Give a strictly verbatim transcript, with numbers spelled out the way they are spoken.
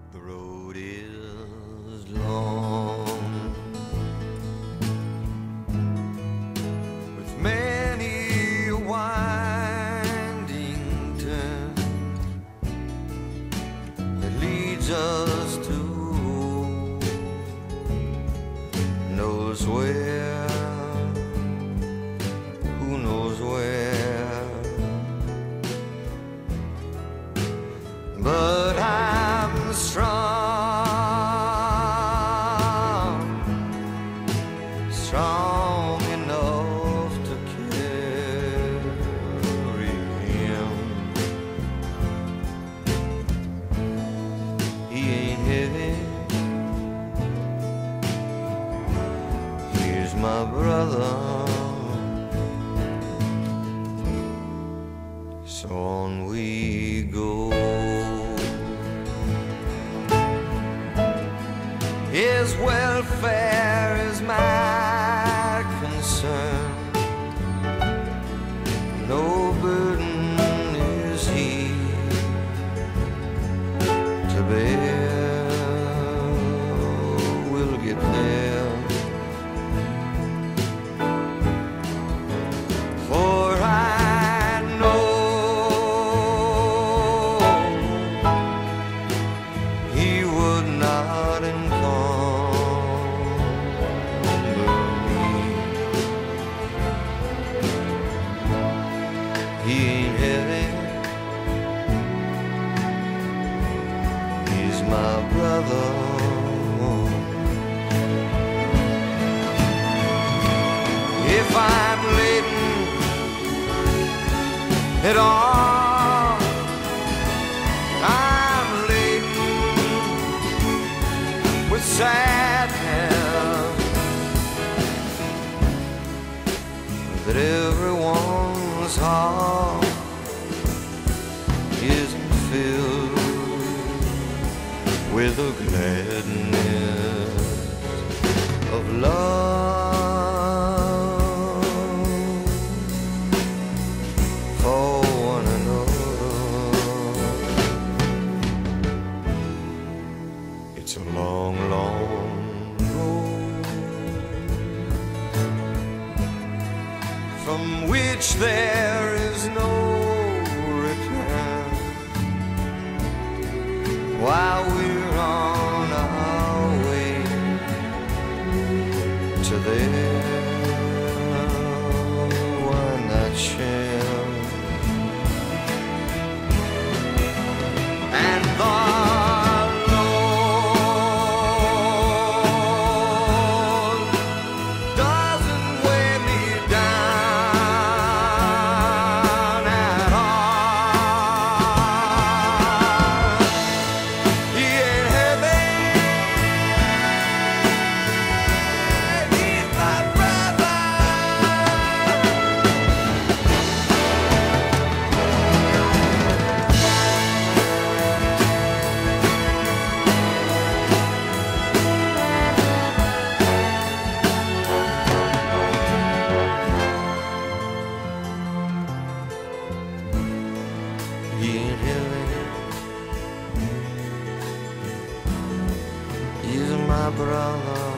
The road is long, with many a winding turn that leads us to who knows where, who knows where. But I'm strong, strong enough to carry him. He ain't heavy, he's my brother. So on we go. His welfare is my concern. No burden is he to bear. We'll get there, for I know he would not He ain't heavy, he's my brother. If I'm laden at all, I'm laden with sadness that everyone's heart isn't filled with the gladness of love for one another. It's a long, long road from which there is no return. While we're on our way to there, why not share? And the Lord doesn't weigh me down at all. He ain't heavy, he's my brother. He ain't heavy, he's my brother.